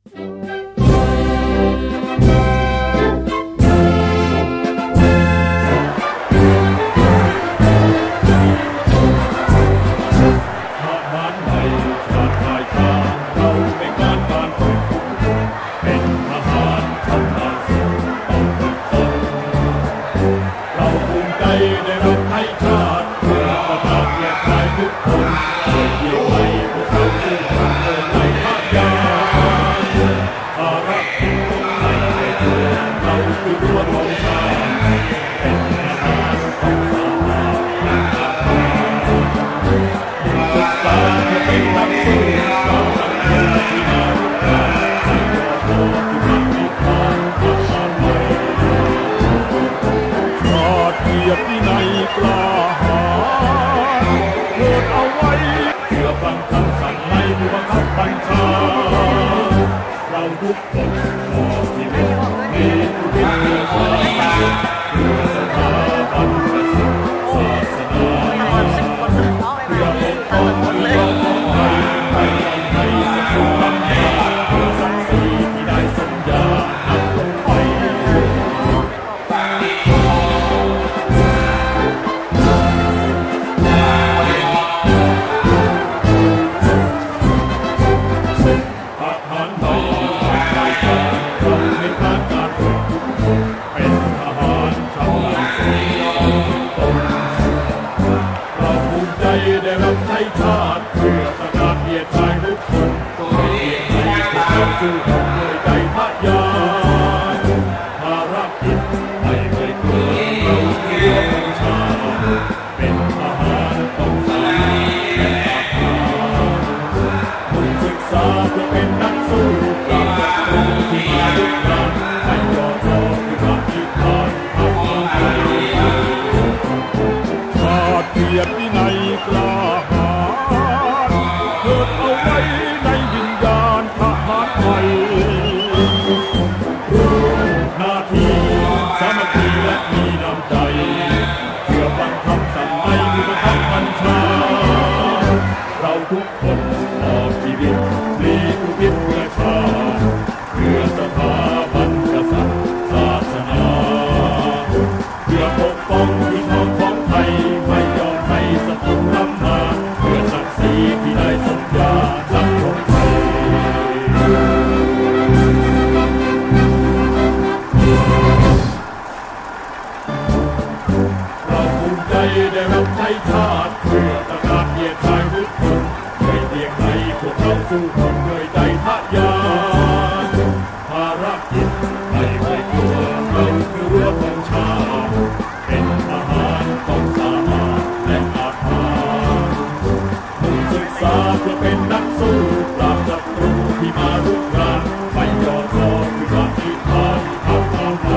ทุกคนขอที่เป็นมีผู้ที่เพื่อสถาบันศาสนาเพื่อปกป้องเพื่อป้องภัยให้สังคมมั่นคงเพื่อศักดิ์ศรีที่ได้สัญญานำลงไปได้รับใช้ชาติเพื่อประกาศเกียรติชายทุกคนเกียรติให้เราสู้กันด้วยใจทะยานภารกิจไม่เคยกลัวเราคือรั้วของชาติเป็นทหารต้องสายและอาภามุ่งศึกษาเพื่อเป็นนักสู้ปราบศัตรูที่มาลุกรานให้ย่อท้อคือความคิดพลาดทำความดีชาติเกียรติวินัยกล้าหาญเกิดเอาไว้ในวิญญาณทหารไทยหน้าที่สามัคคีและมีน้ำใจเพื่อฟังคำสั่งในผู้บังคับบัญชาเราทุกคนออกชีวิตปลีกอุทิศเพื่อชาติเพื่อสถาบันกษัตริย์ศาสนาเพื่อปกป้องพี่น้องของไทยไม่ยอมให้ศัตรูล้ำมาเพื่อศักดิ์ศรีที่ได้สัญญาสังคมไทยเราภูมิใจได้รับใช้ชาติเพื่อประกาศเกียรติชายทุกคนไม่เพียงให้พวกเราสู้คนด้วยใจทะยานภารกิจไม่เคยกลัวเราคือรั้วของชาติเป็นทหารต้องสามารถและอาภาญมุ่งศึกษาเพื่อเป็นนักสู้ปราบศัตรูที่มารุกรานไม่ย่อท้อคือความคิดพลาดทำความไป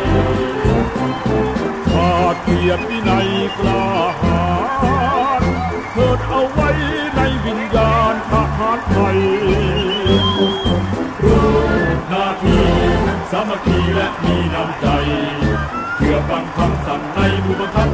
ชาติเกียรติวินัยกล้าหาญเกิดเอาไว้ในวิญญาณทหารไทยรู้หน้าที่สามัคคีและมีน้ำใจเพื่อฟังคำสั่งในผู้บังคับ